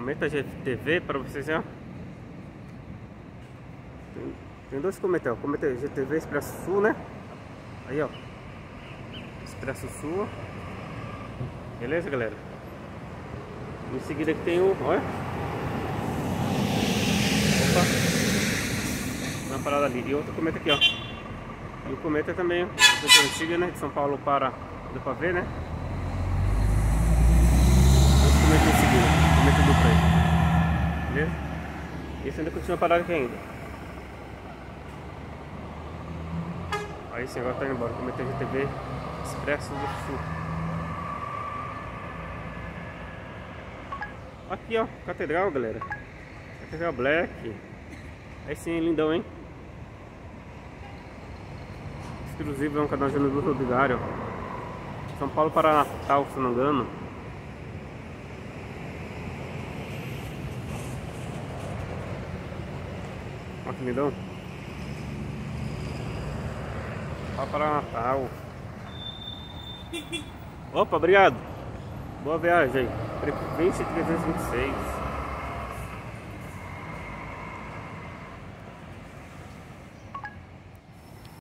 Cometa GTV para vocês, ó. Tem dois cometas, ó. Cometa GTV Expresso Sul, né? Aí, ó. Expresso Sul. Beleza, galera? Em seguida aqui tem o... Olha. Opa. Uma parada ali. E outro cometa aqui, ó. E o cometa também, ó. Antiga, né? De São Paulo para... Deu pra ver, né? Esse cometa em seguida. Cometa duplo aí. Beleza? Esse ainda continua parado aqui ainda. Aí sim, agora tá indo embora. Cometa GTV Expresso do Sul. Aqui, ó, Catedral, galera. Catedral Black. Aí sim, lindão, hein? Exclusivo, é um canal de luz rodoviário. São Paulo para Natal, se não me engano. Olha que lindão. Para Natal. Opa, obrigado. Boa viagem aí. Frequência 326.